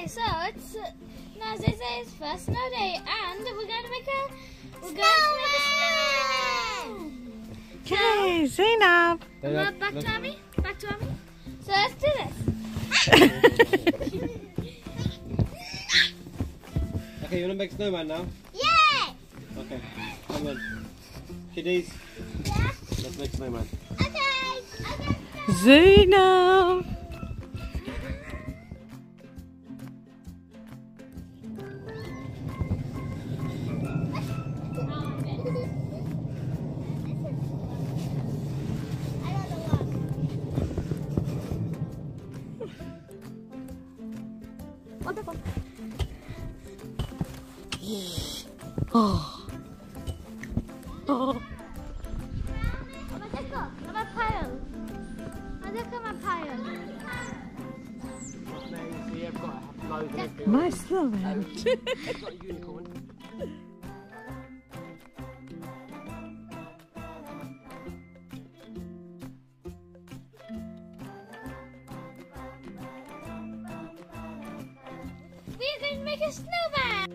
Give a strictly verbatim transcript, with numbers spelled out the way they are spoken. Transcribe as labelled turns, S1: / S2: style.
S1: so it's uh, Naziz's first snow day, and we're going to make a we're going to make a snowman.
S2: Okay, Zainab.
S1: So, uh, back to Abby. Back to Abby. So let's do this.
S3: Okay, you want to make a snowman now?
S1: Yay!
S3: Okay, come on. Kiddies,
S1: Yeah.
S3: let's make a snowman.
S1: Okay. Okay.
S2: Zainab. Oh. Oh. My snowman.
S3: Got a unicorn.
S1: We're going to make a snowman.